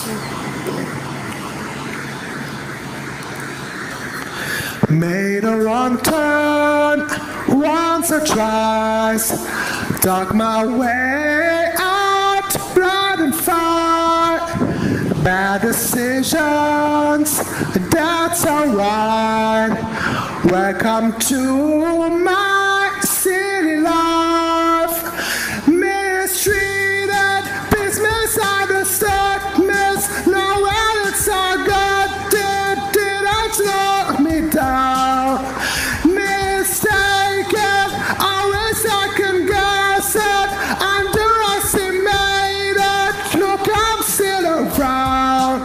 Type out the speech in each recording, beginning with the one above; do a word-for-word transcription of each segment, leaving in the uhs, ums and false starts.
Made a wrong turn once or twice, dug my way out, blood and fire. Bad decisions, that's alright. Welcome to my city life. Mistreated, peace misunderstood, miss nowhere it's all good. Did, did I slow me down? Mistaken, always second guessing, underestimated. Look, I'm still around.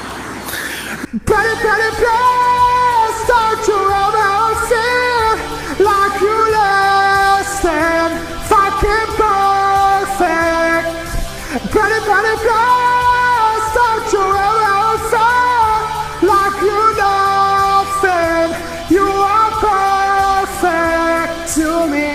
Pretty, pretty place, don't you ever feel like you less than fucking perfect. Pretty, pretty place, don't you ever feel like you nothing. You are perfect to me.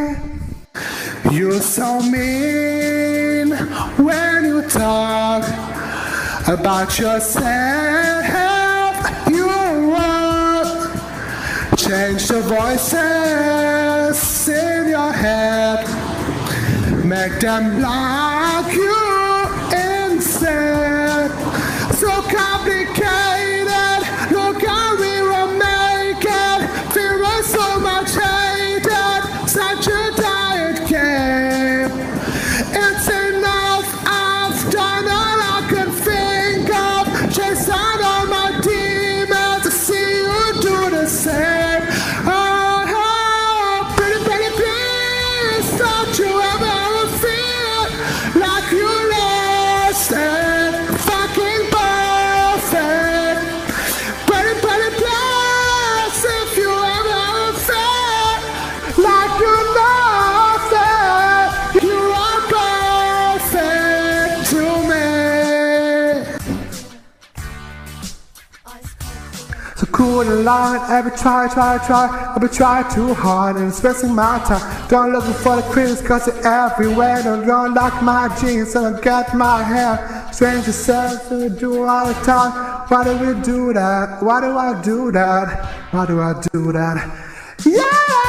You're so mean when you talk about yourself, your work. Change the voices in your head, make them like you instead. So complicated, look how we were making. There was so much hated, such a diet game. It's enough, I've done all I can think of. Chase out all my demons to see you do the same. Oh, oh, pretty, pretty please, don't you ever feel like you lost it, fucking perfect. Pretty, pretty please, if you ever feel like you lost it, you are perfect to me. So cool and line, every try, try, try. I've been trying too hard and spending my time. Don't looking for the critics cause they're everywhere. Don't run like my jeans and don't get my hair. Strange yourself to do all the time. Why do we do that? Why do I do that? Why do I do that? Yeah!